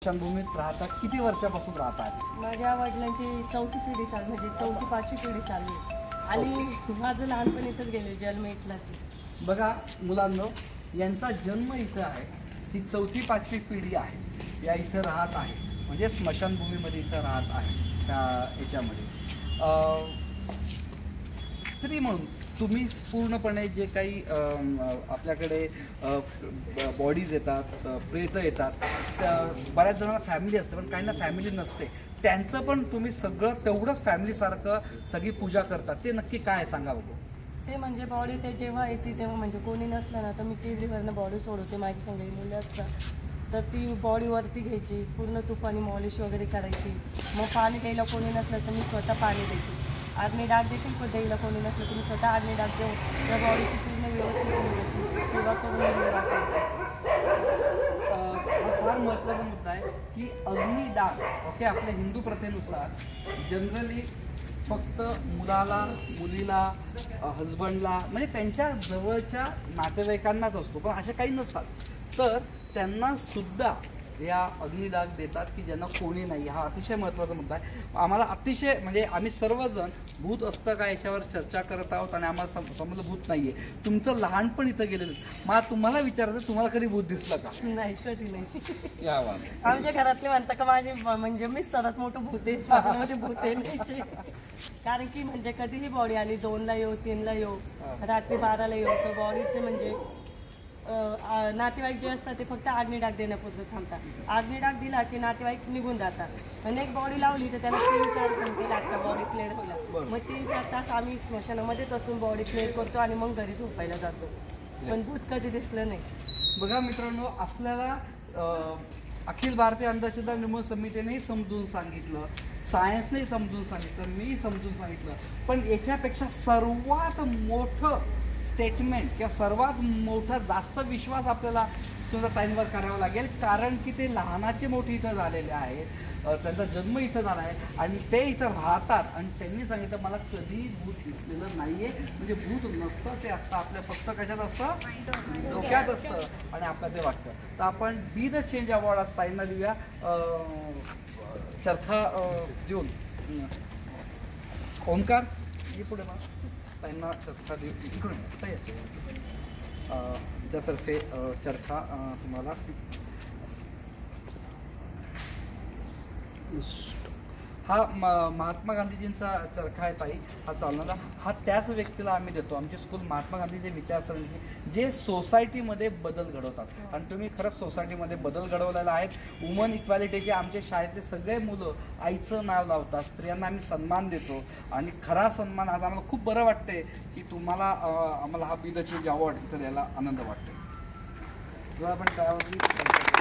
स्मशानभूमीत राहतात? किती वर्षापासून राहतात? माझ्या वडिलांची 4थी पिढी चालू, म्हणजे 4थी 5वी पिढी चालू आहे आणि माझं लहानपण इथंच गेले, जन्म इथलाच आहे. बघा मुलांनो, यांचा जन्म इथं आहे, ही 4थी 5वी पिढी आहे, या इथं राहत आहे, म्हणजे स्मशानभूमीमध्ये इथं राहत आहे त्या याच्यामध्ये. स्त्री म्हणून तुम्ही पूर्णपणे जे काही आपल्याकडे बॉडीज येतात, प्रेतं येतात, त्या बऱ्याच जणांना फॅमिली असते, पण काहींना फॅमिली नसते, त्यांचं पण तुम्ही सगळं तेवढंच फॅमिलीसारखं सगळी पूजा करतात. ते नक्की काय सांगा बघू? ते म्हणजे बॉडी ते जेव्हा येते तेव्हा, म्हणजे कोणी नसलं ना तर मी टीव्हीवरनं बॉडी सोडवते, माझी सगळी मुलं असतात तर ती बॉडीवरती घ्यायची, पूर्ण तुपानी मॉलिश वगैरे करायची. मग पाणी द्यायला कोणी नसलं तर मी स्वतः पाणी देते. आग्नी डाग देखील पण द्यायला कोणी नसलं तर मी स्वतः आग्नी डाग देऊन त्या बॉडीची पूर्ण व्यवस्थित सेवा करून फार महत्त्वाचा मुद्दा आहे की अग्निडाग. ओके, आपल्या हिंदू प्रथेनुसार जनरली फक्त मुलाला, मुलीला, हजबंडला, म्हणजे त्यांच्या जवळच्या नातेवाईकांनाच असतो, पण असे काही नसतात. तर त्यांना सुद्धा या अग्निडाग देतात की ज्यांना कोणी नाही. हा अतिशय महत्त्वाचा मुद्दा आहे. आम्हाला अतिशय, म्हणजे आम्ही सर्वजण भूत असतं का याच्यावर चर्चा करत आहोत आणि आम्हाला समजलं भूत नाही आहे. तुमचं लहानपण इथं गेलेलं. मग तुम्हाला विचारायचं, तुम्हाला कधी भूत दिसलं का? नाही, कधी नाही. या आमच्या घरातले म्हणतात का माझे, म्हणजे मी सर्वात मोठं भूत आहे, स्मशानामध्ये भूत आहे. कारण की म्हणजे कधीही बॉडी आली, 2ला येऊ, 3ला येऊ, रात्री 12ला येऊ, तर बॉडीचे म्हणजे नातेवाईक जे असतात ते फक्त आग्नी डाग देण्यापुरतं थांबतात. आग्नी डाग दिला की नातेवाईक निघून जातात. आणि एक बॉडी लावली तर त्याला 3-4 घंटे लागतात बॉडी क्लिअर व्हायला. मग 3-4 तास आम्ही स्मशानामध्येच असून बॉडी क्लिअर करतो आणि मग घरी झोपायला जातो. पण भूत कधी दिसलं नाही. बघा मित्रांनो, आपल्याला अखिल भारतीय अंधश्रद्धा निर्मूलन समितीनेही समजून सांगितलं, सायन्सनेही समजून सांगितलं, मी समजून सांगितलं, पण याच्यापेक्षा सर्वात मोठं स्टेटमेंट किंवा सर्वात मोठा जास्त विश्वास आपल्याला सुद्धा ताईंवर करावा लागेल. कारण की ते लहानाचे मोठे इथं झालेले आहेत, त्यांचा जन्म इथं झाला आहे आणि ते इथं राहतात. आणि त्यांनी सांगितलं मला कधी भूत दिसलेलं नाही आहे. म्हणजे भूत नसतं, ते असतं आपल्या फक्त कशात असतं, डोक्यात असतं आणि आपल्याला ते वाटतं. तर आपण बी द चेंज अवॉर्ड आज ताईंना देऊया. चरखा देऊन ओंकार हे पुढे मग ताईंना चरखा देऊ. इकडून त्यातर्फे चरखा तुम्हाला. हा महात्मा गांधीजींचा चरखा आहे ताई, हा चालणारा. हा त्याच व्यक्तीला आम्ही देतो. आमची स्कूल महात्मा गांधीचे विचारसरणीचे जे सोसायटीमध्ये बदल घडवतात. आणि तुम्ही खरंच सोसायटीमध्ये बदल घडवलेला आहेत. वुमन इक्वॅलिटीचे आमचे शाळेतले सगळे मुलं आईचं नाव लावतात, स्त्रियांना आम्ही सन्मान देतो आणि खरा सन्मान. आज आम्हाला खूप बरं वाटतंय की तुम्हाला आम्हाला हा बी द चेंज अवॉर्ड इथं द्यायला आनंद वाटतोय. जर आपण त्यावरती